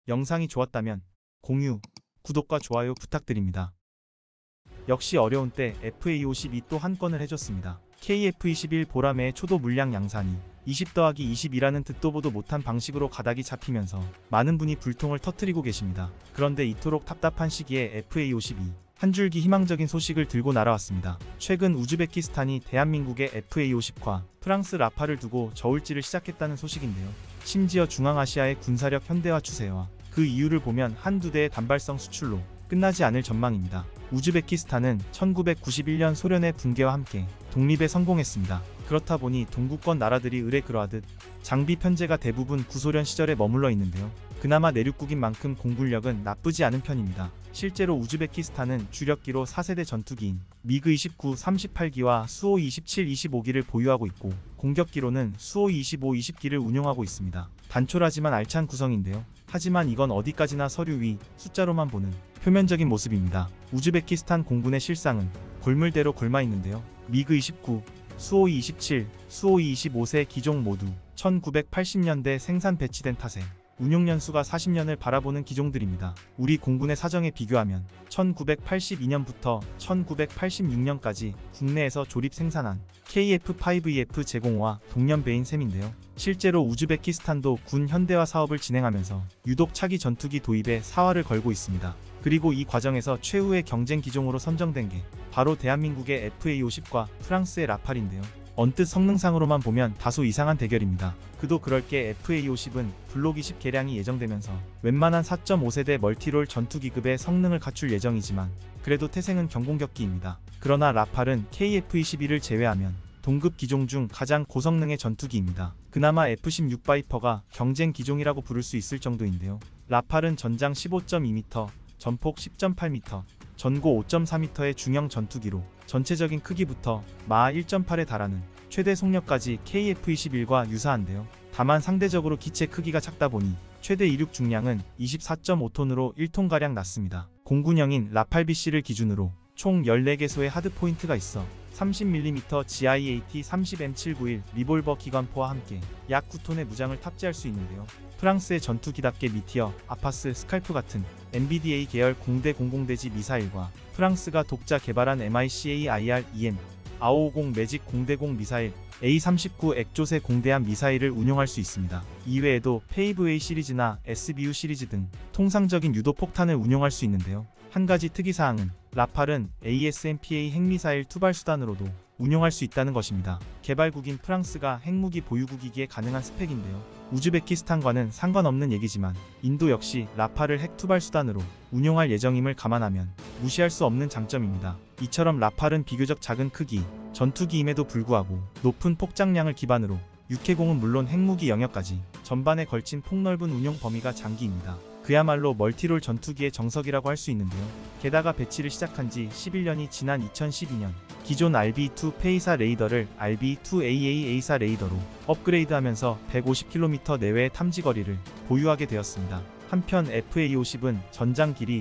영상이 좋았다면 공유, 구독과 좋아요 부탁드립니다. 역시 어려운 때 FA52 또 한 건을 해줬습니다. KF21 보라매의 초도 물량 양산이 20-22라는 듣도 보도 못한 방식으로 가닥이 잡히면서 많은 분이 불통을 터뜨리고 계십니다. 그런데 이토록 답답한 시기에 FA52 한 줄기 희망적인 소식을 들고 날아왔습니다. 최근 우즈베키스탄이 대한민국의 FA50과 프랑스 라팔을 두고 저울질을 시작했다는 소식인데요. 심지어 중앙아시아의 군사력 현대화 추세와 그 이유를 보면 한두 대의 단발성 수출로 끝나지 않을 전망입니다. 우즈베키스탄은 1991년 소련의 붕괴와 함께 독립에 성공했습니다. 그렇다 보니 동구권 나라들이 의뢰 그러하듯 장비 편제가 대부분 구소련 시절에 머물러 있는데요. 그나마 내륙국인 만큼 공군력은 나쁘지 않은 편입니다. 실제로 우즈베키스탄은 주력기로 4세대 전투기인 미그-29 38기와 수호-27 25기를 보유하고 있고 공격기로는 수호-25 20기를 운용하고 있습니다. 단촐하지만 알찬 구성인데요. 하지만 이건 어디까지나 서류 위 숫자로만 보는 표면적인 모습입니다. 우즈베키스탄 공군의 실상은 골물대로 골마 있는데요. 미그-29, 수호-27, 수호-25세 기종 모두 1980년대 생산 배치된 탓에 운용연수가 40년을 바라보는 기종들입니다. 우리 공군의 사정에 비교하면 1982년부터 1986년까지 국내에서 조립 생산한 KF-5EF 제공호와 동년배인 셈인데요. 실제로 우즈베키스탄도 군 현대화 사업을 진행하면서 유독 차기 전투기 도입에 사활을 걸고 있습니다. 그리고 이 과정에서 최후의 경쟁 기종으로 선정된 게 바로 대한민국의 FA50과 프랑스의 라팔인데요. 언뜻 성능상으로만 보면 다소 이상한 대결입니다. 그도 그럴 게 FA50은 블록 20 개량이 예정되면서 웬만한 4.5세대 멀티롤 전투기급의 성능을 갖출 예정이지만 그래도 태생은 경공격기입니다. 그러나 라팔은 KF-21을 제외하면 동급 기종 중 가장 고성능의 전투기입니다. 그나마 F-16 바이퍼가 경쟁 기종이라고 부를 수 있을 정도인데요. 라팔은 전장 15.2m, 전폭 10.8m, 전고 5.4m의 중형 전투기로 전체적인 크기부터 마하 1.8에 달하는 최대 속력까지 KF-21과 유사한데요. 다만 상대적으로 기체 크기가 작다 보니 최대 이륙 중량은 24.5톤으로 1톤가량 낮습니다. 공군형인 라팔-BC를 기준으로 총 14개소의 하드포인트가 있어 30mm GIAT 30M791 리볼버 기관포와 함께 약 9톤의 무장을 탑재할 수 있는데요. 프랑스의 전투기답게 미티어, 아파스, 스칼프 같은 MBDA 계열 공대 공공대지 미사일과 프랑스가 독자 개발한 MICAIR-EM 950 매직 공대공 미사일, A39 액조세 공대함 미사일을 운용할 수 있습니다. 이외에도 페이브 A 시리즈나 SBU 시리즈 등 통상적인 유도 폭탄을 운용할 수 있는데요. 한 가지 특이사항은 라팔은 ASMPA 핵미사일 투발 수단으로도 운용할 수 있다는 것입니다. 개발국인 프랑스가 핵무기 보유국이기에 가능한 스펙인데요. 우즈베키스탄과는 상관없는 얘기지만 인도 역시 라팔을 핵 투발 수단으로 운용할 예정임을 감안하면 무시할 수 없는 장점입니다. 이처럼 라팔은 비교적 작은 크기, 전투기임에도 불구하고 높은 폭장량을 기반으로 육해공은 물론 핵무기 영역까지 전반에 걸친 폭넓은 운용 범위가 장기입니다. 그야말로 멀티롤 전투기의 정석이라고 할 수 있는데요. 게다가 배치를 시작한 지 11년이 지난 2012년 기존 RB2 페이사 레이더를 RB2AA-A4 레이더로 업그레이드하면서 150km 내외의 탐지거리를 보유하게 되었습니다. 한편 FA50은 전장 길이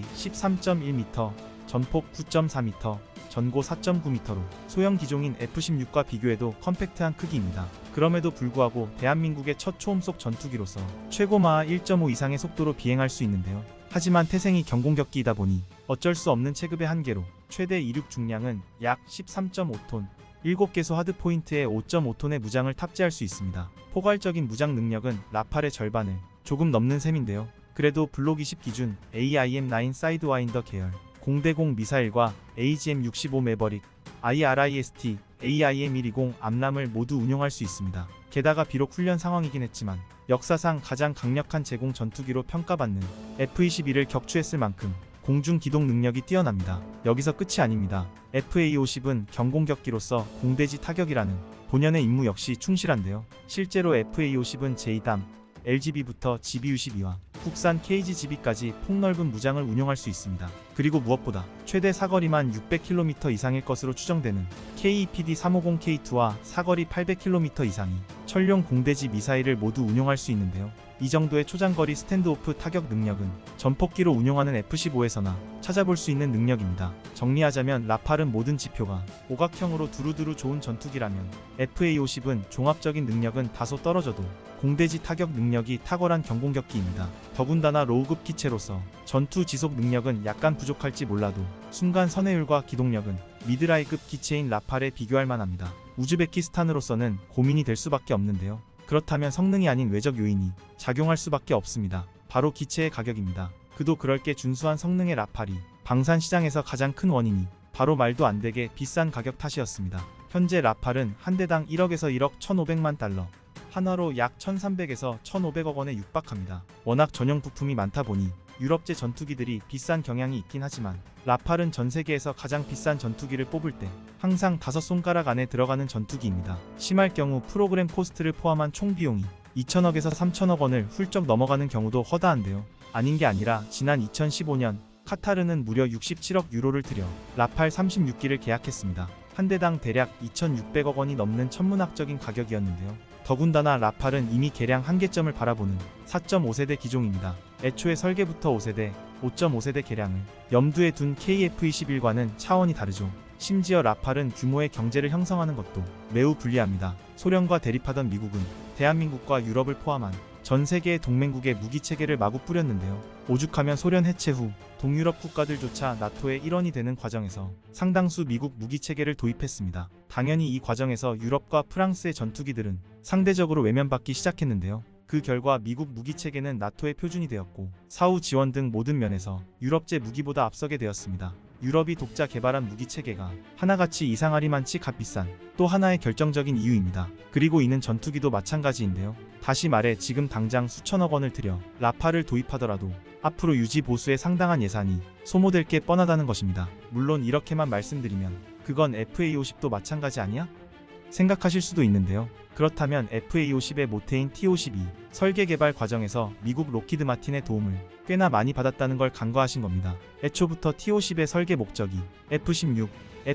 13.1m, 전폭 9.4m, 전고 4.9m로 소형 기종인 F-16과 비교해도 컴팩트한 크기입니다. 그럼에도 불구하고 대한민국의 첫 초음속 전투기로서 최고 마하 1.5 이상의 속도로 비행할 수 있는데요. 하지만 태생이 경공격기이다 보니 어쩔 수 없는 체급의 한계로 최대 이륙 중량은 약 13.5톤, 7개소 하드포인트에 5.5톤의 무장을 탑재할 수 있습니다. 포괄적인 무장 능력은 라팔의 절반을 조금 넘는 셈인데요. 그래도 블록 20 기준 AIM-9 사이드와인더 계열 공대공 미사일과 AGM-65 매버릭, IRIST, AIM-120 암람을 모두 운용할 수 있습니다. 게다가 비록 훈련 상황이긴 했지만 역사상 가장 강력한 제공 전투기로 평가받는 F-21을 격추했을 만큼 공중 기동 능력이 뛰어납니다. 여기서 끝이 아닙니다. FA-50은 경공격기로서 공대지 타격이라는 본연의 임무 역시 충실한데요. 실제로 FA-50은 JDAM, LGB부터 GBU-12와 국산 KG-GB까지 폭넓은 무장을 운용할 수 있습니다. 그리고 무엇보다 최대 사거리만 600km 이상일 것으로 추정되는 KEPD-350K2와 사거리 800km 이상이 천룡 공대지 미사일을 모두 운용할 수 있는데요. 이 정도의 초장거리 스탠드오프 타격 능력은 전폭기로 운용하는 F-15에서나 찾아볼 수 있는 능력입니다. 정리하자면 라팔은 모든 지표가 오각형으로 두루두루 좋은 전투기라면 FA-50은 종합적인 능력은 다소 떨어져도 공대지 타격 능력이 탁월한 경공격기입니다. 더군다나 로우급 기체로서 전투 지속 능력은 약간 부족할지 몰라도 순간 선회율과 기동력은 미드라이급 기체인 라팔에 비교할 만합니다. 우즈베키스탄으로서는 고민이 될 수밖에 없는데요. 그렇다면 성능이 아닌 외적 요인이 작용할 수밖에 없습니다. 바로 기체의 가격입니다. 그도 그럴 게 준수한 성능의 라팔이 방산 시장에서 가장 큰 원인이 바로 말도 안 되게 비싼 가격 탓이었습니다. 현재 라팔은 한 대당 1억에서 1억 1,500만 달러, 한화로 약 1,300에서 1,500억 원에 육박합니다. 워낙 전용 부품이 많다 보니 유럽제 전투기들이 비싼 경향이 있긴 하지만 라팔은 전 세계에서 가장 비싼 전투기를 뽑을 때 항상 5손가락 안에 들어가는 전투기입니다. 심할 경우 프로그램 코스트를 포함한 총 비용이 2천억에서 3천억 원을 훌쩍 넘어가는 경우도 허다한데요. 아닌 게 아니라 지난 2015년 카타르는 무려 67억 유로를 들여 라팔 36기를 계약했습니다. 한 대당 대략 2,600억 원이 넘는 천문학적인 가격이었는데요. 더군다나 라팔은 이미 개량 한계점을 바라보는 4.5세대 기종입니다. 애초에 설계부터 5세대, 5.5세대 개량을 염두에 둔 KF-21과는 차원이 다르죠. 심지어 라팔은 규모의 경제를 형성하는 것도 매우 불리합니다. 소련과 대립하던 미국은 대한민국과 유럽을 포함한 전 세계의 동맹국에 무기체계를 마구 뿌렸는데요. 오죽하면 소련 해체 후 동유럽 국가들조차 나토의 일원이 되는 과정에서 상당수 미국 무기체계를 도입했습니다. 당연히 이 과정에서 유럽과 프랑스의 전투기들은 상대적으로 외면받기 시작했는데요. 그 결과 미국 무기체계는 나토의 표준이 되었고 사후 지원 등 모든 면에서 유럽제 무기보다 앞서게 되었습니다. 유럽이 독자 개발한 무기체계가 하나같이 이상하리만치 값비싼 또 하나의 결정적인 이유입니다. 그리고 이는 전투기도 마찬가지인데요. 다시 말해 지금 당장 수천억 원을 들여 라팔을 도입하더라도 앞으로 유지 보수에 상당한 예산이 소모될 게 뻔하다는 것입니다. 물론 이렇게만 말씀드리면 그건 FA-50도 마찬가지 아니야? 생각하실 수도 있는데요. 그렇다면 FA-50의 모태인 T-52 설계 개발 과정에서 미국 록히드 마틴의 도움을 꽤나 많이 받았다는 걸 간과하신 겁니다. 애초부터 T-50의 설계 목적이 F-16,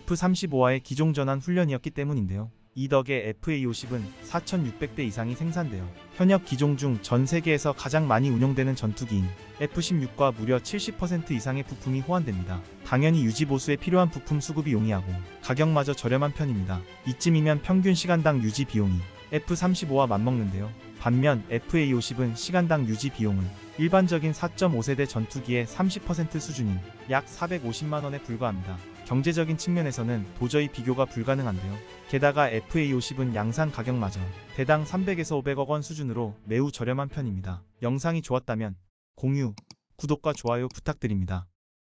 F-35와의 기종전환 훈련이었기 때문인데요. 이 덕에 FA-50은 4,600대 이상이 생산되어 현역 기종 중 전 세계에서 가장 많이 운용되는 전투기인 F-16과 무려 70% 이상의 부품이 호환됩니다. 당연히 유지 보수에 필요한 부품 수급이 용이하고 가격마저 저렴한 편입니다. 이쯤이면 평균 시간당 유지 비용이 F-35와 맞먹는데요. 반면 FA-50은 시간당 유지 비용은 일반적인 4.5세대 전투기의 30% 수준인 약 450만 원에 불과합니다. 경제적인 측면에서는 도저히 비교가 불가능한데요. 게다가 FA-50은 양산 가격마저 대당 300에서 500억 원 수준으로 매우 저렴한 편입니다. 영상이 좋았다면 공유, 구독과 좋아요 부탁드립니다.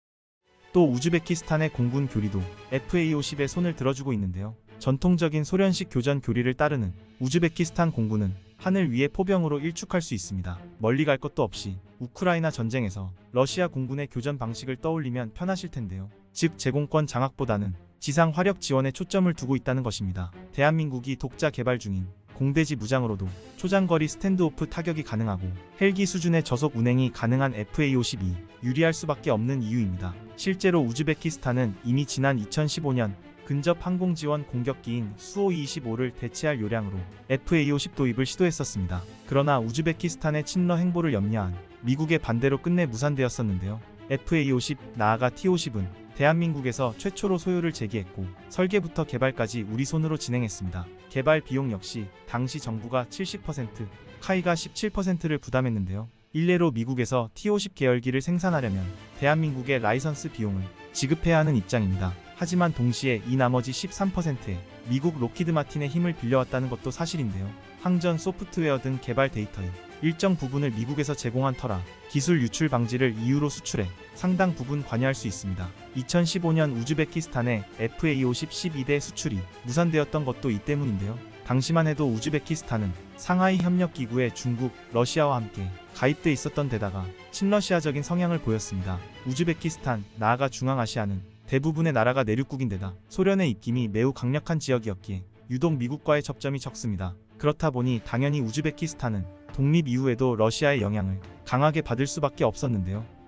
또 우즈베키스탄의 공군 교리도 FA-50에 손을 들어주고 있는데요. 전통적인 소련식 교전 교리를 따르는 우즈베키스탄 공군은 하늘 위의 포병으로 일축할 수 있습니다. 멀리 갈 것도 없이 우크라이나 전쟁에서 러시아 공군의 교전 방식을 떠올리면 편하실 텐데요. 즉 제공권 장악보다는 지상 화력 지원에 초점을 두고 있다는 것입니다. 대한민국이 독자 개발 중인 공대지 무장으로도 초장거리 스탠드오프 타격이 가능하고 헬기 수준의 저속 운행이 가능한 FA-50이 유리할 수밖에 없는 이유입니다. 실제로 우즈베키스탄은 이미 지난 2015년 근접 항공 지원 공격기인 수호-25를 대체할 요량으로 FA-50 도입을 시도했었습니다. 그러나 우즈베키스탄의 친러 행보를 염려한 미국의 반대로 끝내 무산되었었는데요. FA-50, 나아가 T-50은 대한민국에서 최초로 소유를 제기했고 설계부터 개발까지 우리 손으로 진행했습니다. 개발 비용 역시 당시 정부가 70%, 카이가 17%를 부담했는데요. 일례로 미국에서 T-50 계열기를 생산하려면 대한민국의 라이선스 비용을 지급해야 하는 입장입니다. 하지만 동시에 이 나머지 13%에 미국 록히드 마틴의 힘을 빌려왔다는 것도 사실인데요. 항전 소프트웨어 등 개발 데이터의 일정 부분을 미국에서 제공한 터라 기술 유출 방지를 이유로 수출해 상당 부분 관여할 수 있습니다. 2015년 우즈베키스탄의 FA-50 12대 수출이 무산되었던 것도 이 때문인데요. 당시만 해도 우즈베키스탄은 상하이 협력기구에 중국, 러시아와 함께 가입돼 있었던 데다가 친러시아적인 성향을 보였습니다. 우즈베키스탄, 나아가 중앙아시아는 대부분의 나라가 내륙국인데다 소련의 입김이 매우 강력한 지역이었기에 유독 미국과의 접점이 적습니다. 그렇다 보니 당연히 우즈베키스탄은 독립 이후에도 러시아의 영향을 강하게 받을 수밖에 없었는데요.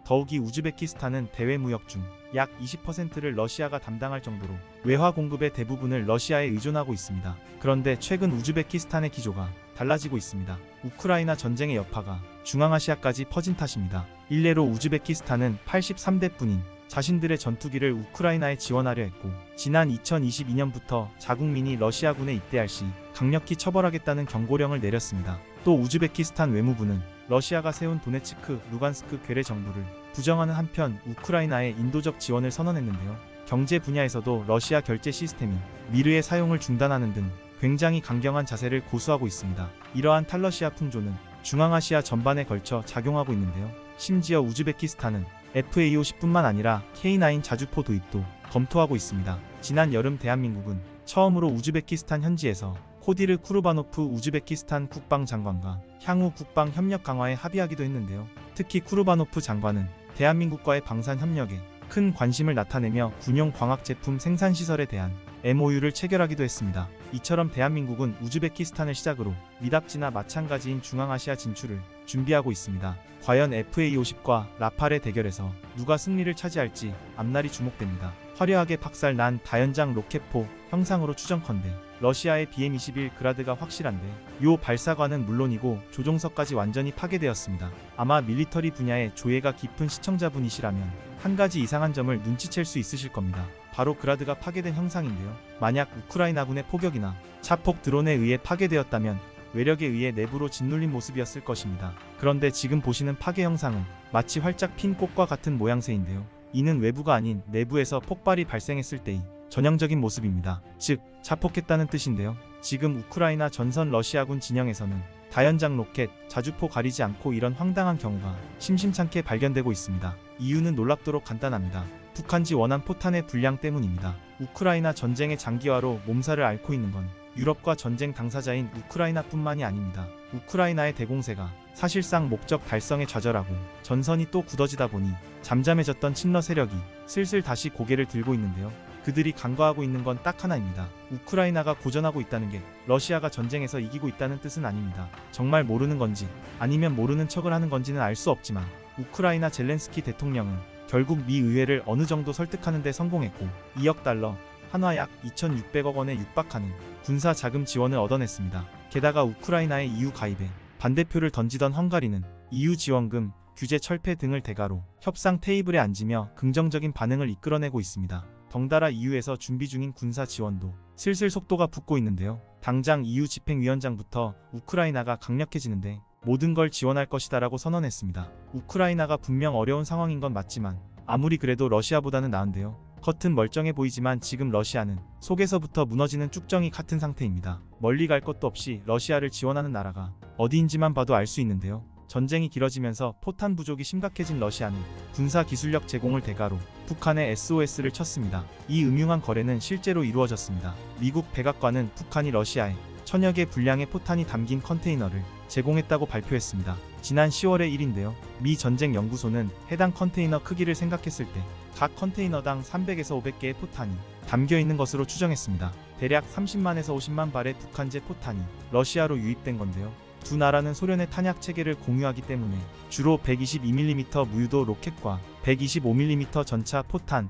더욱이 우즈베키스탄은 대외 무역 중 약 20%를 러시아가 담당할 정도로 외화 공급의 대부분을 러시아에 의존하고 있습니다. 그런데 최근 우즈베키스탄의 기조가 달라지고 있습니다. 우크라이나 전쟁의 여파가 중앙아시아까지 퍼진 탓입니다. 일례로 우즈베키스탄은 83대뿐인 자신들의 전투기를 우크라이나에 지원하려 했고, 지난 2022년부터 자국민이 러시아군에 입대할 시 강력히 처벌하겠다는 경고령을 내렸습니다. 또 우즈베키스탄 외무부는 러시아가 세운 도네츠크, 루간스크 괴뢰 정부를 부정하는 한편 우크라이나에 인도적 지원을 선언했는데요. 경제 분야에서도 러시아 결제 시스템인 미르의 사용을 중단하는 등 굉장히 강경한 자세를 고수하고 있습니다. 이러한 탈러시아 풍조는 중앙아시아 전반에 걸쳐 작용하고 있는데요. 심지어 우즈베키스탄은 FA-50뿐만 아니라 K9 자주포 도입도 검토하고 있습니다. 지난 여름 대한민국은 처음으로 우즈베키스탄 현지에서 코디르 쿠르바노프 우즈베키스탄 국방장관과 향후 국방 협력 강화에 합의하기도 했는데요. 특히 쿠르바노프 장관은 대한민국과의 방산 협력에 큰 관심을 나타내며 군용 광학 제품 생산 시설에 대한 MOU를 체결하기도 했습니다. 이처럼 대한민국은 우즈베키스탄을 시작으로 미답지나 마찬가지인 중앙아시아 진출을 준비하고 있습니다. 과연 FA-50과 라팔의 대결에서 누가 승리를 차지할지 앞날이 주목됩니다. 화려하게 박살난 다연장 로켓포 형상으로 추정컨대 러시아의 BM-21 그라드가 확실한데, 요 발사관은 물론이고 조종석까지 완전히 파괴되었습니다. 아마 밀리터리 분야에 조예가 깊은 시청자분이시라면 한 가지 이상한 점을 눈치챌 수 있으실 겁니다. 바로 그라드가 파괴된 형상인데요. 만약 우크라이나군의 포격이나 자폭 드론에 의해 파괴되었다면 외력에 의해 내부로 짓눌린 모습이었을 것입니다. 그런데 지금 보시는 파괴 형상은 마치 활짝 핀 꽃과 같은 모양새인데요. 이는 외부가 아닌 내부에서 폭발이 발생했을 때의 전형적인 모습입니다. 즉, 자폭했다는 뜻인데요. 지금 우크라이나 전선 러시아군 진영에서는 다연장 로켓, 자주포 가리지 않고 이런 황당한 경우가 심심찮게 발견되고 있습니다. 이유는 놀랍도록 간단합니다. 북한지 원한 포탄의 분량 때문입니다. 우크라이나 전쟁의 장기화로 몸살을 앓고 있는 건 유럽과 전쟁 당사자인 우크라이나뿐만이 아닙니다. 우크라이나의 대공세가 사실상 목적 달성에 좌절하고 전선이 또 굳어지다 보니 잠잠해졌던 친러 세력이 슬슬 다시 고개를 들고 있는데요. 그들이 간과하고 있는 건 딱 하나입니다. 우크라이나가 고전하고 있다는 게 러시아가 전쟁에서 이기고 있다는 뜻은 아닙니다. 정말 모르는 건지 아니면 모르는 척을 하는 건지는 알 수 없지만 우크라이나 젤렌스키 대통령은 결국 미 의회를 어느 정도 설득하는 데 성공했고 2억 달러, 한화 약 2,600억 원에 육박하는 군사 자금 지원을 얻어냈습니다. 게다가 우크라이나의 EU 가입에 반대표를 던지던 헝가리는 EU 지원금, 규제 철폐 등을 대가로 협상 테이블에 앉으며 긍정적인 반응을 이끌어내고 있습니다. 덩달아 EU에서 준비 중인 군사 지원도 슬슬 속도가 붙고 있는데요. 당장 EU 집행위원장부터 우크라이나가 강력해지는데 모든 걸 지원할 것이다라고 선언했습니다. 우크라이나가 분명 어려운 상황인 건 맞지만 아무리 그래도 러시아보다는 나은데요. 겉은 멀쩡해 보이지만 지금 러시아는 속에서부터 무너지는 쭉정이 같은 상태입니다. 멀리 갈 것도 없이 러시아를 지원하는 나라가 어디인지만 봐도 알 수 있는데요. 전쟁이 길어지면서 포탄 부족이 심각해진 러시아는 군사 기술력 제공을 대가로 북한에 SOS를 쳤습니다. 이 음흉한 거래는 실제로 이루어졌습니다. 미국 백악관은 북한이 러시아에 1000여 개 분량의 포탄이 담긴 컨테이너를 제공했다고 발표했습니다. 지난 10월의 일인데요. 미 전쟁연구소는 해당 컨테이너 크기를 생각했을 때 각 컨테이너당 300에서 500개의 포탄이 담겨 있는 것으로 추정했습니다. 대략 30만에서 50만 발의 북한제 포탄이 러시아로 유입된 건데요. 두 나라는 소련의 탄약 체계를 공유하기 때문에 주로 122mm 무유도 로켓과 125mm 전차 포탄,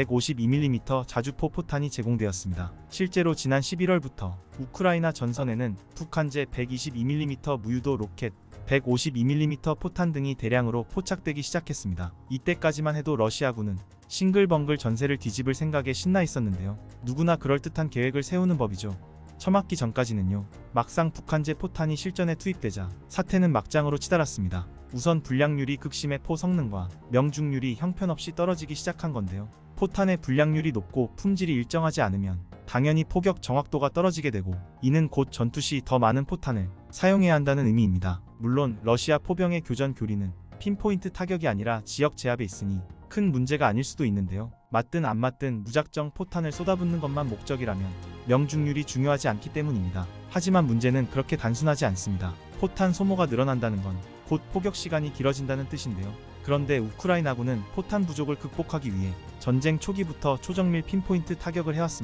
152mm 자주포 포탄이 제공되었습니다. 실제로 지난 11월부터 우크라이나 전선에는 북한제 122mm 무유도 로켓, 152mm 포탄 등이 대량으로 포착되기 시작했습니다. 이때까지만 해도 러시아군은 싱글벙글 전세를 뒤집을 생각에 신나 있었는데요. 누구나 그럴듯한 계획을 세우는 법이죠. 처맞기 전까지는요. 막상 북한제 포탄이 실전에 투입되자 사태는 막장으로 치달았습니다. 우선 불량률이 극심해 포 성능과 명중률이 형편없이 떨어지기 시작한 건데요. 포탄의 불량률이 높고 품질이 일정하지 않으면 당연히 포격 정확도가 떨어지게 되고, 이는 곧 전투 시 더 많은 포탄을 사용해야 한다는 의미입니다. 물론 러시아 포병의 교전 교리는 핀포인트 타격이 아니라 지역 제압에 있으니 큰 문제가 아닐 수도 있는데요. 맞든 안 맞든 무작정 포탄을 쏟아붓는 것만 목적이라면 명중률이 중요하지 않기 때문입니다. 하지만 문제는 그렇게 단순하지 않습니다. 포탄 소모가 늘어난다는 건 곧 포격 시간이 길어진다는 뜻인데요. 그런데 우크라이나군은 포탄 부족을 극복하기 위해 전쟁 초기부터 초정밀 핀포인트 타격을 해왔습니다.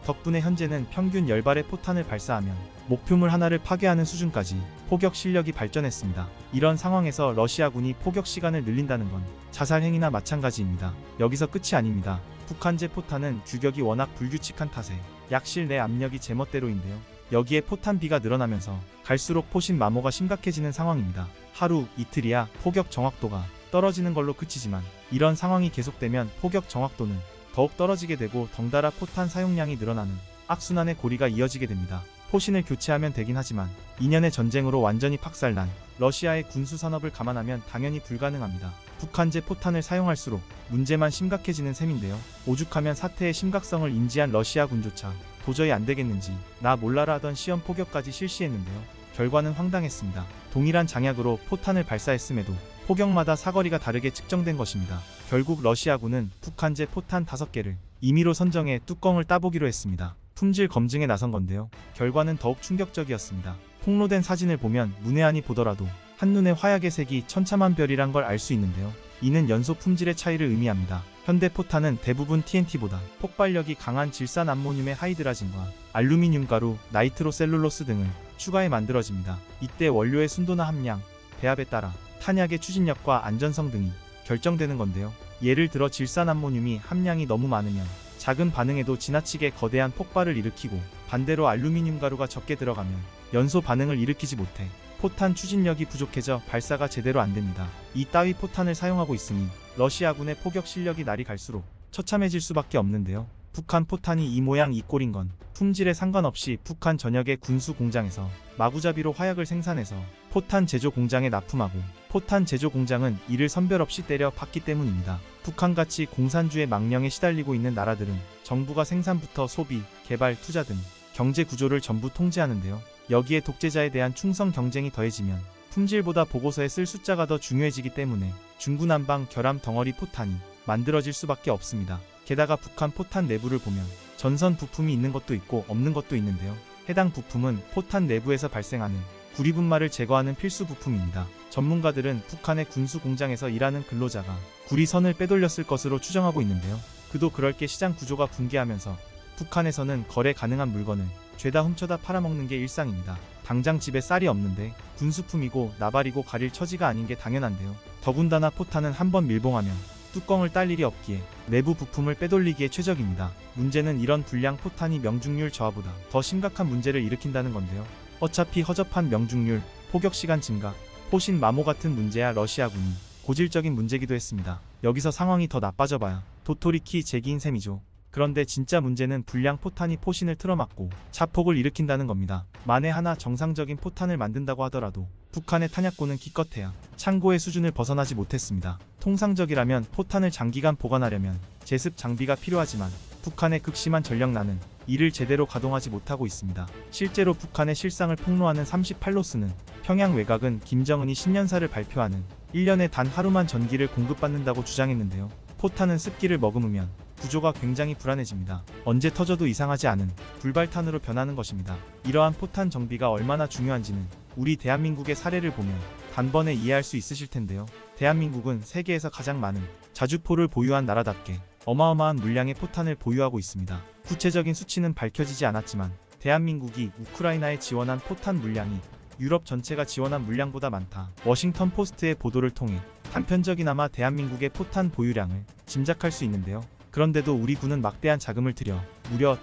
덕분에 현재는 평균 10발의 포탄을 발사하면 목표물 하나를 파괴하는 수준까지 포격 실력이 발전했습니다. 이런 상황에서 러시아군이 포격 시간을 늘린다는 건 자살 행위나 마찬가지입니다. 여기서 끝이 아닙니다. 북한제 포탄은 규격이 워낙 불규칙한 탓에 약실 내 압력이 제멋대로인데요. 여기에 포탄비가 늘어나면서 갈수록 포신 마모가 심각해지는 상황입니다. 하루, 이틀이야 포격 정확도가 떨어지는 걸로 그치지만 이런 상황이 계속되면 포격 정확도는 더욱 떨어지게 되고 덩달아 포탄 사용량이 늘어나는 악순환의 고리가 이어지게 됩니다. 포신을 교체하면 되긴 하지만 2년의 전쟁으로 완전히 박살난 러시아의 군수 산업을 감안하면 당연히 불가능합니다. 북한제 포탄을 사용할수록 문제만 심각해지는 셈인데요. 오죽하면 사태의 심각성을 인지한 러시아군조차 도저히 안되겠는지 나 몰라라 하던 시험 포격까지 실시했는데요. 결과는 황당했습니다. 동일한 장약으로 포탄을 발사했음에도 포격마다 사거리가 다르게 측정된 것입니다. 결국 러시아군은 북한제 포탄 5개를 임의로 선정해 뚜껑을 따보기로 했습니다. 품질 검증에 나선 건데요. 결과는 더욱 충격적이었습니다. 폭로된 사진을 보면 문외한이 보더라도 한눈에 화약의 색이 천차만별이란 걸 알 수 있는데요. 이는 연소 품질의 차이를 의미합니다. 현대 포탄은 대부분 TNT보다 폭발력이 강한 질산 암모늄의 하이드라진과 알루미늄 가루, 나이트로셀룰로스 등을 추가해 만들어집니다. 이때 원료의 순도나 함량, 배합에 따라 탄약의 추진력과 안전성 등이 결정되는 건데요. 예를 들어 질산 암모늄이 함량이 너무 많으면 작은 반응에도 지나치게 거대한 폭발을 일으키고 반대로 알루미늄 가루가 적게 들어가면 연소 반응을 일으키지 못해 포탄 추진력이 부족해져 발사가 제대로 안됩니다. 이 따위 포탄을 사용하고 있으니 러시아군의 포격 실력이 날이 갈수록 처참해질 수밖에 없는데요. 북한 포탄이 이 모양 이 꼴인 건 품질에 상관없이 북한 전역의 군수 공장에서 마구잡이로 화약을 생산해서 포탄 제조 공장에 납품하고 포탄 제조 공장은 이를 선별 없이 때려 박기 때문입니다. 북한같이 공산주의 망령에 시달리고 있는 나라들은 정부가 생산부터 소비, 개발, 투자 등 경제 구조를 전부 통제하는데요. 여기에 독재자에 대한 충성 경쟁이 더해지면 품질보다 보고서에 쓸 숫자가 더 중요해지기 때문에 중구난방 결함 덩어리 포탄이 만들어질 수밖에 없습니다. 게다가 북한 포탄 내부를 보면 전선 부품이 있는 것도 있고 없는 것도 있는데요. 해당 부품은 포탄 내부에서 발생하는 구리분말을 제거하는 필수 부품입니다. 전문가들은 북한의 군수 공장에서 일하는 근로자가 구리선을 빼돌렸을 것으로 추정하고 있는데요. 그도 그럴 게 시장 구조가 붕괴하면서 북한에서는 거래 가능한 물건을 죄다 훔쳐다 팔아먹는 게 일상입니다. 당장 집에 쌀이 없는데 군수품이고 나발이고 가릴 처지가 아닌 게 당연한데요. 더군다나 포탄은 한번 밀봉하면 뚜껑을 딸 일이 없기에 내부 부품을 빼돌리기에 최적입니다. 문제는 이런 불량 포탄이 명중률 저하보다 더 심각한 문제를 일으킨다는 건데요. 어차피 허접한 명중률, 포격시간 증가, 포신 마모 같은 문제야 러시아군이 고질적인 문제기도 했습니다. 여기서 상황이 더 나빠져봐야 도토리키 제기인 셈이죠. 그런데 진짜 문제는 불량 포탄이 포신을 틀어막고 자폭을 일으킨다는 겁니다. 만에 하나 정상적인 포탄을 만든다고 하더라도 북한의 탄약고는 기껏해야 창고의 수준을 벗어나지 못했습니다. 통상적이라면 포탄을 장기간 보관하려면 제습 장비가 필요하지만 북한의 극심한 전력난은 이를 제대로 가동하지 못하고 있습니다. 실제로 북한의 실상을 폭로하는 38로스는 평양 외곽은 김정은이 신년사를 발표하는 1년에 단 하루만 전기를 공급받는다고 주장했는데요. 포탄은 습기를 머금으면 구조가 굉장히 불안해집니다. 언제 터져도 이상하지 않은 불발탄으로 변하는 것입니다. 이러한 포탄 정비가 얼마나 중요한지는 우리 대한민국의 사례를 보면 단번에 이해할 수 있으실 텐데요. 대한민국은 세계에서 가장 많은 자주포를 보유한 나라답게 어마어마한 물량의 포탄을 보유하고 있습니다. 구체적인 수치는 밝혀지지 않았지만 대한민국이 우크라이나에 지원한 포탄 물량이 유럽 전체가 지원한 물량보다 많다. 워싱턴 포스트의 보도를 통해 단편적이나마 대한민국의 포탄 보유량을 짐작할 수 있는데요. 그런데도 우리 군은 막대한 자금을 들여 무려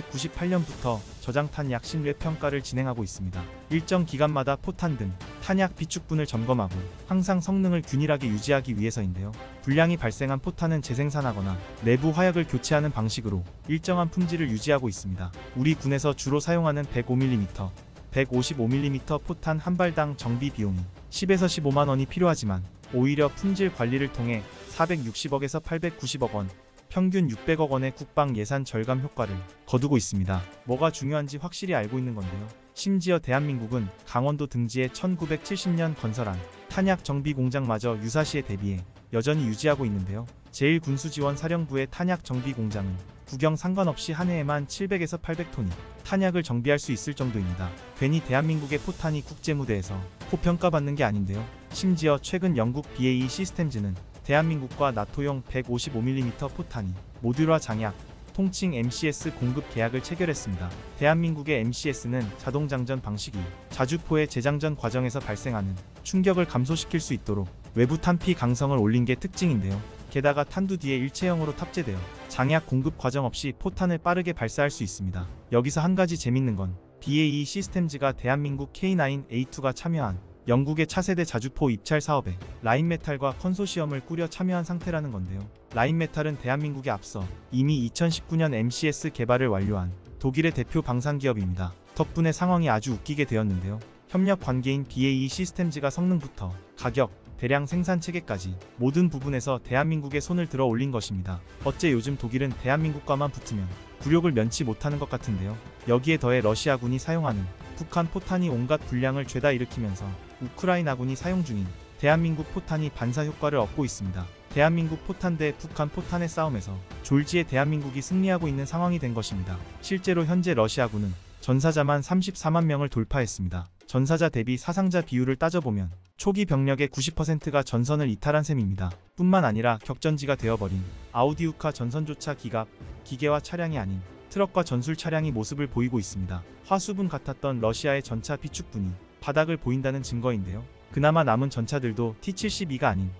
1998년부터 저장탄 약 신뢰 평가를 진행하고 있습니다. 일정 기간마다 포탄 등 탄약 비축분을 점검하고 항상 성능을 균일하게 유지하기 위해서인데요. 불량이 발생한 포탄은 재생산하거나 내부 화약을 교체하는 방식으로 일정한 품질을 유지하고 있습니다. 우리 군에서 주로 사용하는 105mm, 155mm 포탄 한 발당 정비 비용이 10에서 15만 원이 필요하지만 오히려 품질 관리를 통해 460억에서 890억 원, 평균 600억 원의 국방 예산 절감 효과를 거두고 있습니다. 뭐가 중요한지 확실히 알고 있는 건데요. 심지어 대한민국은 강원도 등지에 1970년 건설한 탄약 정비 공장마저 유사시에 대비해 여전히 유지하고 있는데요. 제1군수지원사령부의 탄약 정비 공장은 국영 상관없이 한 해에만 700에서 800톤이 탄약을 정비할 수 있을 정도입니다. 괜히 대한민국의 포탄이 국제무대에서 고평가받는 게 아닌데요. 심지어 최근 영국 BAE 시스템즈는 대한민국과 나토용 155mm 포탄이 모듈화 장약, 통칭 MCS 공급 계약을 체결했습니다. 대한민국의 MCS는 자동장전 방식이 자주포의 재장전 과정에서 발생하는 충격을 감소시킬 수 있도록 외부 탄피 강성을 올린 게 특징인데요. 게다가 탄두 뒤에 일체형으로 탑재되어 장약 공급 과정 없이 포탄을 빠르게 발사할 수 있습니다. 여기서 한 가지 재밌는 건 BAE 시스템즈가 대한민국 K9A2가 참여한 영국의 차세대 자주포 입찰 사업에 라인메탈과 컨소시엄을 꾸려 참여한 상태라는 건데요. 라인메탈은 대한민국에 앞서 이미 2019년 MCS 개발을 완료한 독일의 대표 방산기업입니다. 덕분에 상황이 아주 웃기게 되었는데요. 협력 관계인 BAE 시스템즈가 성능부터 가격, 대량 생산 체계까지 모든 부분에서 대한민국에 손을 들어 올린 것입니다. 어째 요즘 독일은 대한민국과만 붙으면 굴욕을 면치 못하는 것 같은데요. 여기에 더해 러시아군이 사용하는 북한 포탄이 온갖 불량을 죄다 일으키면서 우크라이나군이 사용 중인 대한민국 포탄이 반사 효과를 얻고 있습니다. 대한민국 포탄 대 북한 포탄의 싸움에서 졸지에 대한민국이 승리하고 있는 상황이 된 것입니다. 실제로 현재 러시아군은 전사자만 34만 명을 돌파했습니다. 전사자 대비 사상자 비율을 따져보면 초기 병력의 90%가 전선을 이탈한 셈입니다. 뿐만 아니라 격전지가 되어버린 아우디우카 전선조차 기계와 차량이 아닌 트럭과 전술 차량이 모습을 보이고 있습니다. 화수분 같았던 러시아의 전차 비축분이 바닥을 보인다는 증거인데요. 그나마 남은 전차들도 T-72가 아닌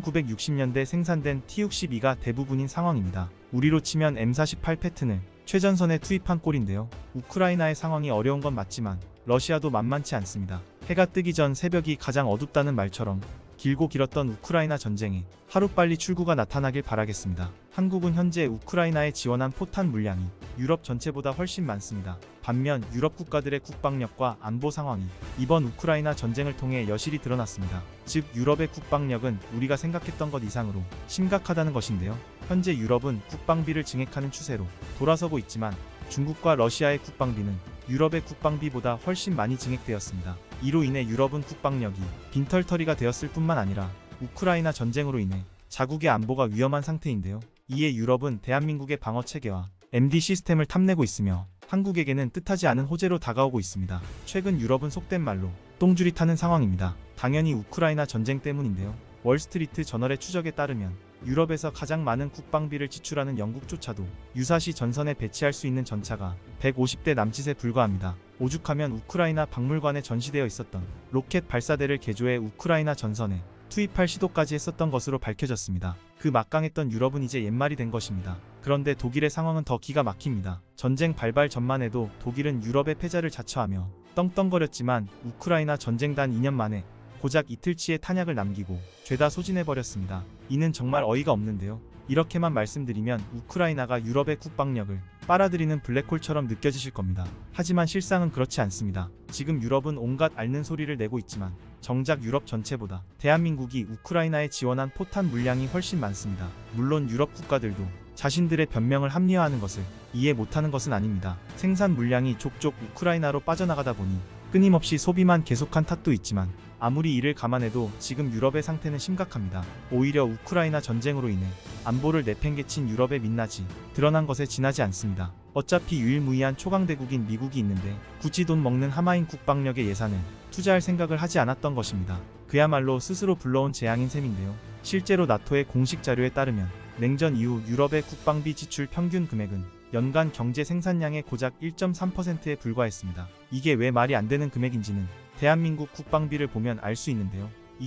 1960년대 생산된 T-62가 대부분인 상황입니다. 우리로 치면 M48 패튼을 최전선에 투입한 꼴인데요. 우크라이나의 상황이 어려운 건 맞지만 러시아도 만만치 않습니다. 해가 뜨기 전 새벽이 가장 어둡다는 말처럼 길고 길었던 우크라이나 전쟁에 하루빨리 출구가 나타나길 바라겠습니다. 한국은 현재 우크라이나에 지원한 포탄 물량이 유럽 전체보다 훨씬 많습니다. 반면 유럽 국가들의 국방력과 안보 상황이 이번 우크라이나 전쟁을 통해 여실히 드러났습니다. 즉 유럽의 국방력은 우리가 생각했던 것 이상으로 심각하다는 것인데요. 현재 유럽은 국방비를 증액하는 추세로 돌아서고 있지만 중국과 러시아의 국방비는 유럽의 국방비보다 훨씬 많이 증액되었습니다. 이로 인해 유럽은 국방력이 빈털터리가 되었을 뿐만 아니라 우크라이나 전쟁으로 인해 자국의 안보가 위험한 상태인데요. 이에 유럽은 대한민국의 방어체계와 MD 시스템을 탐내고 있으며 한국에게는 뜻하지 않은 호재로 다가오고 있습니다. 최근 유럽은 속된 말로 똥줄이 타는 상황입니다. 당연히 우크라이나 전쟁 때문인데요. 월스트리트 저널의 추적에 따르면 유럽에서 가장 많은 국방비를 지출하는 영국조차도 유사시 전선에 배치할 수 있는 전차가 150대 남짓에 불과합니다. 오죽하면 우크라이나 박물관에 전시되어 있었던 로켓 발사대를 개조해 우크라이나 전선에 투입할 시도까지 했었던 것으로 밝혀졌습니다. 그 막강했던 유럽은 이제 옛말이 된 것입니다. 그런데 독일의 상황은 더 기가 막힙니다. 전쟁 발발 전만 해도 독일은 유럽의 패자를 자처하며 떵떵거렸지만 우크라이나 전쟁 단 2년 만에 고작 이틀치의 탄약을 남기고 죄다 소진해버렸습니다. 이는 정말 어이가 없는데요. 이렇게만 말씀드리면 우크라이나가 유럽의 국방력을 빨아들이는 블랙홀처럼 느껴지실 겁니다. 하지만 실상은 그렇지 않습니다. 지금 유럽은 온갖 앓는 소리를 내고 있지만 정작 유럽 전체보다 대한민국이 우크라이나에 지원한 포탄 물량이 훨씬 많습니다. 물론 유럽 국가들도 자신들의 변명을 합리화하는 것을 이해 못하는 것은 아닙니다. 생산 물량이 족족 우크라이나로 빠져나가다 보니 끊임없이 소비만 계속한 탓도 있지만 아무리 이를 감안해도 지금 유럽의 상태는 심각합니다. 오히려 우크라이나 전쟁으로 인해 안보를 내팽개친 유럽의 민낯이 드러난 것에 지나지 않습니다. 어차피 유일무이한 초강대국인 미국이 있는데 굳이 돈 먹는 하마인 국방력의 예산을 투자할 생각을 하지 않았던 것입니다. 그야말로 스스로 불러온 재앙인 셈인데요. 실제로 나토의 공식 자료에 따르면 냉전 이후 유럽의 국방비 지출 평균 금액은 연간 경제 생산량의 고작 1.3%에 불과했습니다. 이게 왜 말이 안 되는 금액인지는 대한민국 국방비를 보면 알 수 있는데요.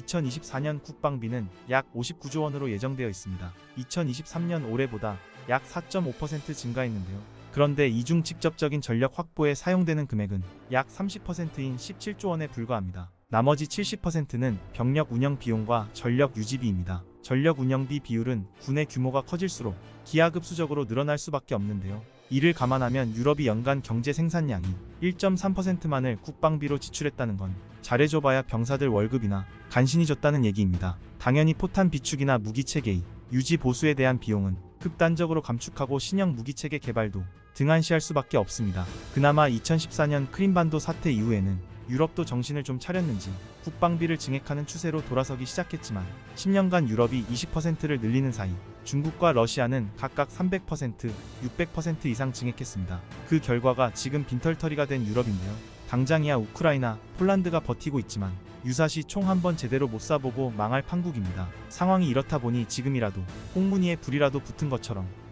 2024년 국방비는 약 59조 원으로 예정되어 있습니다. 2023년 올해보다 약 4.5% 증가했는데요. 그런데 이중 직접적인 전력 확보에 사용되는 금액은 약 30%인 17조 원에 불과합니다. 나머지 70%는 병력 운영 비용과 전력 유지비입니다. 전력 운영비 비율은 군의 규모가 커질수록 기하급수적으로 늘어날 수밖에 없는데요. 이를 감안하면 유럽이 연간 경제 생산량이 1.3%만을 국방비로 지출했다는 건 잘해줘봐야 병사들 월급이나 간신히 줬다는 얘기입니다. 당연히 포탄 비축이나 무기체계의 유지 보수에 대한 비용은 극단적으로 감축하고 신형 무기체계 개발도 등한시할 수밖에 없습니다. 그나마 2014년 크림반도 사태 이후에는 유럽도 정신을 좀 차렸는지 국방비를 증액하는 추세로 돌아서기 시작했지만 10년간 유럽이 20%를 늘리는 사이 중국과 러시아는 각각 300%, 600% 이상 증액했습니다. 그 결과가 지금 빈털터리가 된 유럽인데요. 당장이야 우크라이나, 폴란드가 버티고 있지만 유사시 총 한 번 제대로 못 쏴보고 망할 판국입니다. 상황이 이렇다 보니 지금이라도 홍문이에 불이라도 붙은 것처럼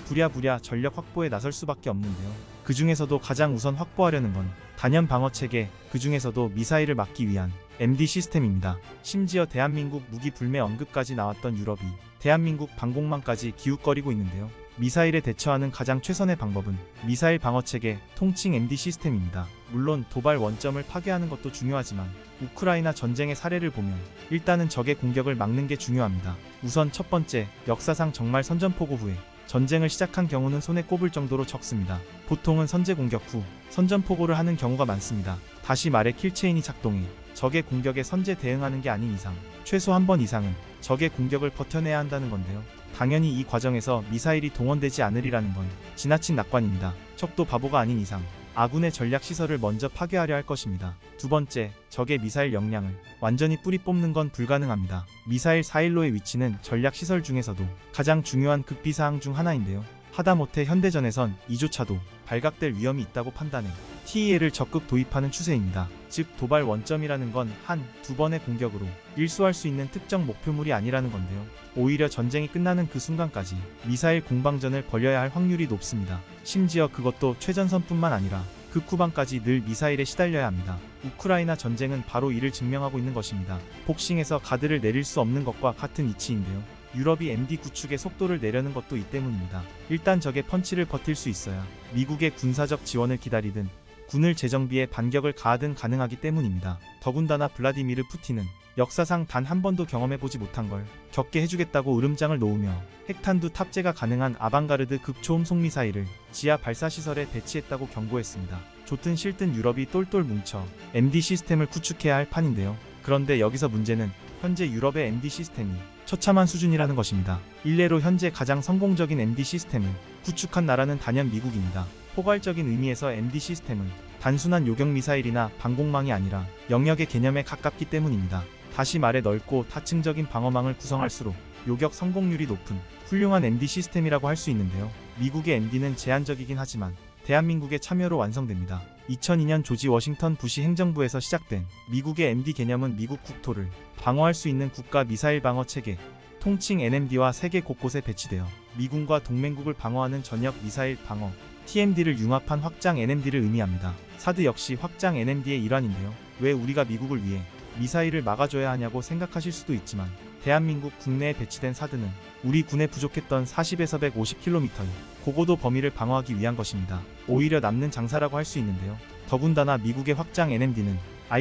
부랴부랴 전력 확보에 나설 수밖에 없는데요. 그 중에서도 가장 우선 확보하려는 건 단연 방어체계, 그 중에서도 미사일을 막기 위한 MD 시스템입니다. 심지어 대한민국 무기 불매 언급까지 나왔던 유럽이 대한민국 방공망까지 기웃거리고 있는데요. 미사일에 대처하는 가장 최선의 방법은 미사일 방어체계, 통칭 MD 시스템입니다. 물론 도발 원점을 파괴하는 것도 중요하지만 우크라이나 전쟁의 사례를 보면 일단은 적의 공격을 막는 게 중요합니다. 우선 첫 번째, 역사상 정말 선전포고 후에 전쟁을 시작한 경우는 손에 꼽을 정도로 적습니다. 보통은 선제 공격 후 선전포고를 하는 경우가 많습니다. 다시 말해 킬체인이 작동해 적의 공격에 선제 대응하는 게 아닌 이상 최소 한 번 이상은 적의 공격을 버텨내야 한다는 건데요. 당연히 이 과정에서 미사일이 동원되지 않으리라는 건 지나친 낙관입니다. 적도 바보가 아닌 이상 아군의 전략시설을 먼저 파괴하려 할 것입니다. 두 번째, 적의 미사일 역량을 완전히 뿌리 뽑는 건 불가능합니다. 미사일 4일로의 위치는 전략시설 중에서도 가장 중요한 극비사항 중 하나인데요. 하다못해 현대전에선 이조차도 발각될 위험이 있다고 판단해 TEL을 적극 도입하는 추세입니다. 즉 도발 원점이라는 건 한, 두 번의 공격으로 일수할 수 있는 특정 목표물이 아니라는 건데요. 오히려 전쟁이 끝나는 그 순간까지 미사일 공방전을 벌여야 할 확률이 높습니다. 심지어 그것도 최전선뿐만 아니라 극후방까지 늘 미사일에 시달려야 합니다. 우크라이나 전쟁은 바로 이를 증명하고 있는 것입니다. 복싱에서 가드를 내릴 수 없는 것과 같은 이치인데요. 유럽이 MD 구축의 속도를 내려는 것도 이 때문입니다. 일단 적의 펀치를 버틸 수 있어야 미국의 군사적 지원을 기다리든 군을 재정비해 반격을 가하든 가능하기 때문입니다. 더군다나 블라디미르 푸틴은 역사상 단 한 번도 경험해보지 못한 걸 겪게 해주겠다고 으름장을 놓으며 핵탄두 탑재가 가능한 아방가르드 극초음 속미사일을 지하 발사시설에 배치했다고 경고했습니다. 좋든 싫든 유럽이 똘똘 뭉쳐 MD 시스템을 구축해야 할 판인데요. 그런데 여기서 문제는 현재 유럽의 MD 시스템이 처참한 수준이라는 것입니다. 일례로 현재 가장 성공적인 MD 시스템을 구축한 나라는 단연 미국입니다. 포괄적인 의미에서 MD 시스템은 단순한 요격미사일이나 방공망이 아니라 영역의 개념에 가깝기 때문입니다. 다시 말해 넓고 다층적인 방어망을 구성할수록 요격 성공률이 높은 훌륭한 MD 시스템이라고 할 수 있는데요. 미국의 MD는 제한적이긴 하지만 대한민국의 참여로 완성됩니다. 2002년 조지 워싱턴 부시 행정부에서 시작된 미국의 MD 개념은 미국 국토를 방어할 수 있는 국가 미사일 방어 체계, 통칭 NMD와 세계 곳곳에 배치되어 미군과 동맹국을 방어하는 전역 미사일 방어 TMD를 융합한 확장 NMD를 의미합니다. 사드 역시 확장 NMD의 일환인데요. 왜 우리가 미국을 위해 미사일을 막아줘야 하냐고 생각하실 수도 있지만 대한민국 국내에 배치된 사드는 우리 군에 부족했던 40에서 150km의 고고도 범위를 방어하기 위한 것입니다. 오히려 남는 장사라고 할 수 있는데요. 더군다나 미국의 확장 NMD는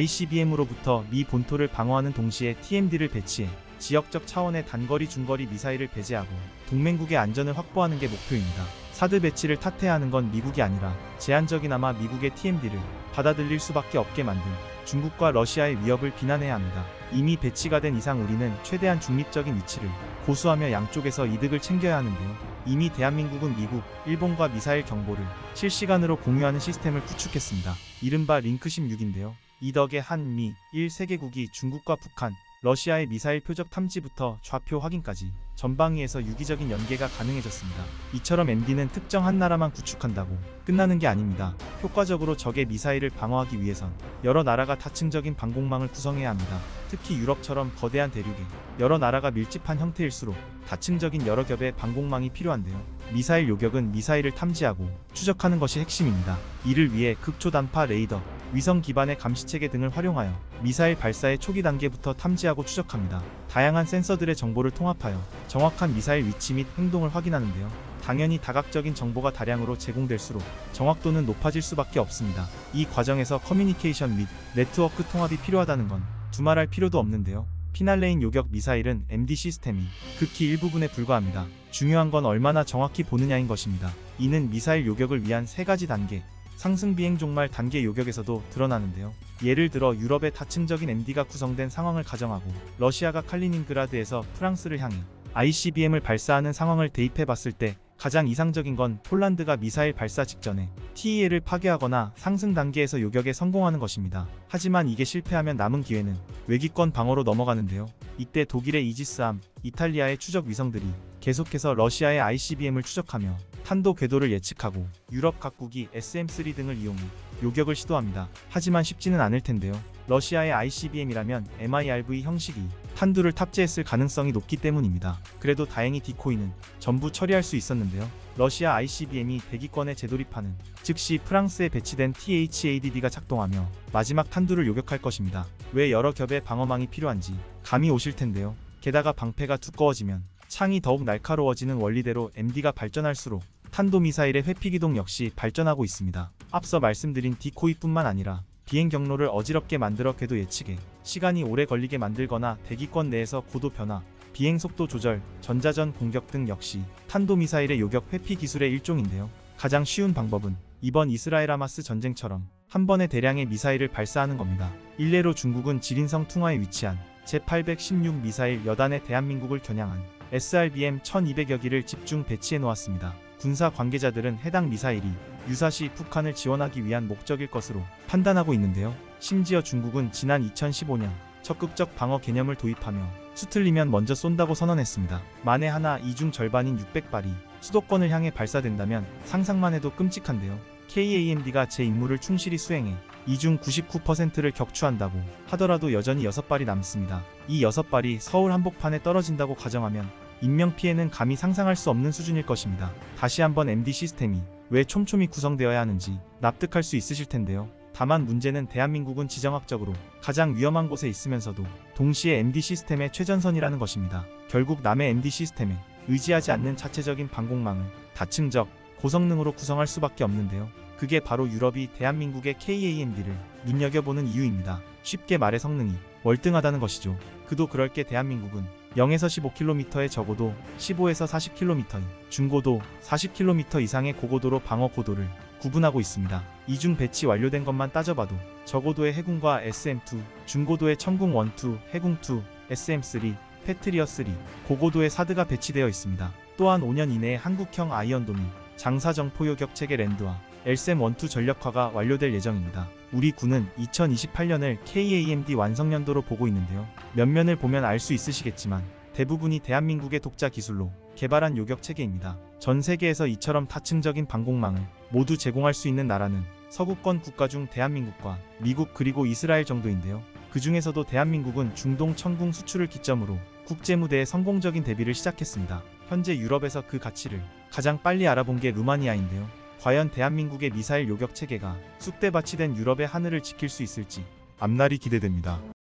ICBM으로부터 미 본토를 방어하는 동시에 TMD를 배치해 지역적 차원의 단거리 중거리 미사일을 배제하고 동맹국의 안전을 확보하는 게 목표입니다. 사드 배치를 탓해야 하는 건 미국이 아니라 제한적이나마 미국의 TMD를 받아들일 수밖에 없게 만든 중국과 러시아의 위협을 비난해야 합니다. 이미 배치가 된 이상 우리는 최대한 중립적인 위치를 고수하며 양쪽에서 이득을 챙겨야 하는데요. 이미 대한민국은 미국, 일본과 미사일 정보를 실시간으로 공유하는 시스템을 구축했습니다. 이른바 링크 16인데요. 이 덕에 한미, 1세계국이 중국과 북한, 러시아의 미사일 표적 탐지부터 좌표 확인까지 전방위에서 유기적인 연계가 가능해졌습니다. 이처럼 MD는 특정 한 나라만 구축한다고 끝나는 게 아닙니다. 효과적으로 적의 미사일을 방어하기 위해선 여러 나라가 다층적인 방공망을 구성해야 합니다. 특히 유럽처럼 거대한 대륙에 여러 나라가 밀집한 형태일수록 다층적인 여러 겹의 방공망이 필요한데요. 미사일 요격은 미사일을 탐지하고 추적하는 것이 핵심입니다. 이를 위해 극초단파 레이더, 위성 기반의 감시체계 등을 활용하여 미사일 발사의 초기 단계부터 탐지하고 추적합니다. 다양한 센서들의 정보를 통합하여 정확한 미사일 위치 및 행동을 확인하는데요. 당연히 다각적인 정보가 다량으로 제공될수록 정확도는 높아질 수밖에 없습니다. 이 과정에서 커뮤니케이션 및 네트워크 통합이 필요하다는 건 두말할 필요도 없는데요. 피날레인 요격 미사일은 MD 시스템이 극히 일부분에 불과합니다. 중요한 건 얼마나 정확히 보느냐인 것입니다. 이는 미사일 요격을 위한 세 가지 단계, 상승 비행 종말 단계 요격에서도 드러나는데요. 예를 들어 유럽의 다층적인 MD가 구성된 상황을 가정하고 러시아가 칼리닝그라드에서 프랑스를 향해 ICBM을 발사하는 상황을 대입해 봤을 때 가장 이상적인 건 폴란드가 미사일 발사 직전에 TEL을 파괴하거나 상승 단계에서 요격에 성공하는 것입니다. 하지만 이게 실패하면 남은 기회는 외기권 방어로 넘어가는데요. 이때 독일의 이지스함, 이탈리아의 추적 위성들이 계속해서 러시아의 ICBM을 추적하며 탄도 궤도를 예측하고 유럽 각국이 SM-3 등을 이용해 요격을 시도합니다. 하지만 쉽지는 않을 텐데요. 러시아의 ICBM이라면 MIRV 형식이 탄두를 탑재했을 가능성이 높기 때문입니다. 그래도 다행히 디코이는 전부 처리할 수 있었는데요. 러시아 ICBM이 대기권에 재돌입하는 즉시 프랑스에 배치된 THADD가 작동하며 마지막 탄두를 요격할 것입니다. 왜 여러 겹의 방어망이 필요한지 감이 오실 텐데요. 게다가 방패가 두꺼워지면 창이 더욱 날카로워지는 원리대로 MD가 발전할수록 탄도미사일의 회피기동 역시 발전하고 있습니다. 앞서 말씀드린 디코이뿐만 아니라 비행 경로를 어지럽게 만들어 궤도 예측에 시간이 오래 걸리게 만들거나 대기권 내에서 고도 변화, 비행 속도 조절, 전자전 공격 등 역시 탄도미사일의 요격 회피 기술의 일종인데요. 가장 쉬운 방법은 이번 이스라엘 하마스 전쟁처럼 한 번에 대량의 미사일을 발사하는 겁니다. 일례로 중국은 지린성 퉁화에 위치한 제816 미사일 여단에 대한민국을 겨냥한 SRBM 1200여 기를 집중 배치해 놓았습니다. 군사 관계자들은 해당 미사일이 유사시 북한을 지원하기 위한 목적일 것으로 판단하고 있는데요. 심지어 중국은 지난 2015년 적극적 방어 개념을 도입하며 수틀리면 먼저 쏜다고 선언했습니다. 만에 하나 이 중 절반인 600발이 수도권을 향해 발사된다면 상상만 해도 끔찍한데요. KAMD가 제 임무를 충실히 수행해 이 중 99%를 격추한다고 하더라도 여전히 6발이 남습니다. 이 6발이 서울 한복판에 떨어진다고 가정하면 인명피해는 감히 상상할 수 없는 수준일 것입니다. 다시 한번 MD 시스템이 왜 촘촘히 구성되어야 하는지 납득할 수 있으실 텐데요. 다만 문제는 대한민국은 지정학적으로 가장 위험한 곳에 있으면서도 동시에 MD 시스템의 최전선이라는 것입니다. 결국 남의 MD 시스템에 의지하지 않는 자체적인 방공망을 다층적, 고성능으로 구성할 수밖에 없는데요. 그게 바로 유럽이 대한민국의 KAMD를 눈여겨보는 이유입니다. 쉽게 말해 성능이 월등하다는 것이죠. 그도 그럴 게 대한민국은 0에서 15km의 저고도, 15에서 40km의 중고도, 40km 이상의 고고도로 방어 고도를 구분하고 있습니다. 이중 배치 완료된 것만 따져봐도 저고도의 해군과 SM2, 중고도의 천궁-1, 2, 해궁-2, SM3, 패트리어3, 고고도의 사드가 배치되어 있습니다. 또한 5년 이내에 한국형 아이언돔이 장사정포요격 체계 랜드와 LSM-1, 2 전력화가 완료될 예정입니다. 우리 군은 2028년을 KAMD 완성연도로 보고 있는데요. 면면을 보면 알 수 있으시겠지만 대부분이 대한민국의 독자 기술로 개발한 요격 체계입니다. 전 세계에서 이처럼 다층적인 방공망을 모두 제공할 수 있는 나라는 서구권 국가 중 대한민국과 미국 그리고 이스라엘 정도인데요. 그 중에서도 대한민국은 중동 천궁 수출을 기점으로 국제무대에 성공적인 데뷔를 시작했습니다. 현재 유럽에서 그 가치를 가장 빨리 알아본 게 루마니아인데요. 과연 대한민국의 미사일 요격 체계가 쑥대밭이 된 유럽의 하늘을 지킬 수 있을지 앞날이 기대됩니다.